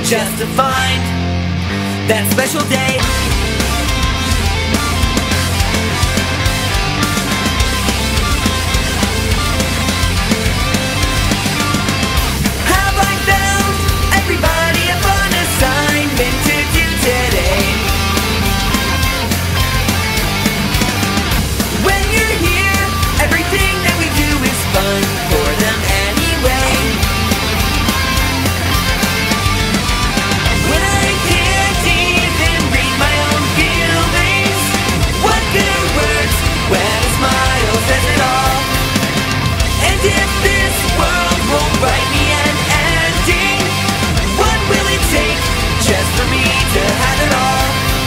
just to find that special day. Have I found everybody a fun assignment to do today? When you're here, everything that we do is fun for them anyway. When I can't even read my own feelings, what good words when a smile says it all? And if this world won't write me an ending, what will it take just for me to have it all?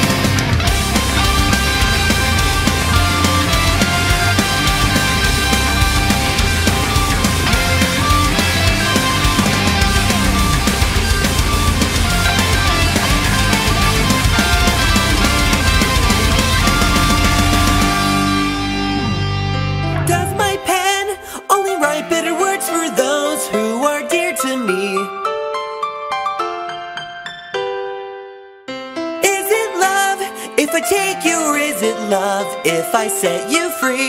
Does my pen only write bitter words for those who are dear to me? Is it love if I take you, or is it love if I set you free?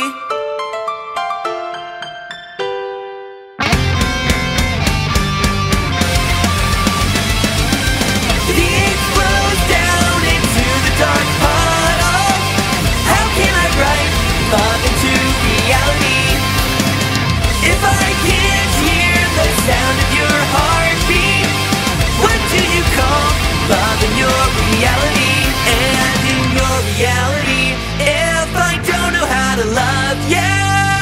The ink flows down into the dark puddle. How can I write love into reality if I can't hear the sound of your heartbeat? What do you call love in your reality? And in your reality, if I don't know how to love you,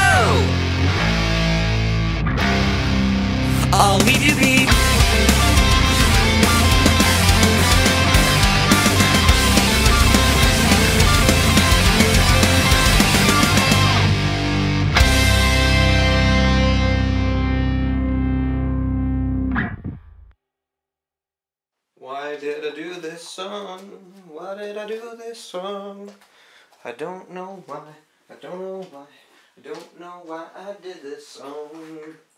I'll leave you be. Why did I do this song? Why did I do this song? I don't know why. I don't know why. I don't know why I did this song.